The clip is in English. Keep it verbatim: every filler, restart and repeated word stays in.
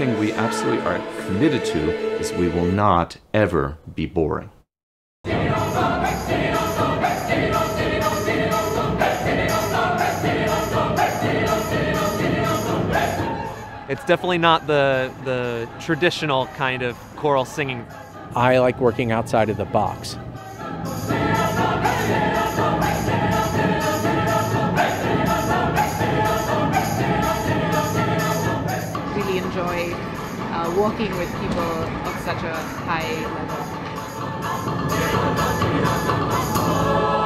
thing we absolutely are committed to is we will not ever be boring. It's definitely not the, the traditional kind of choral singing. I like working outside of the box. Really enjoy uh, working with people of such a high level.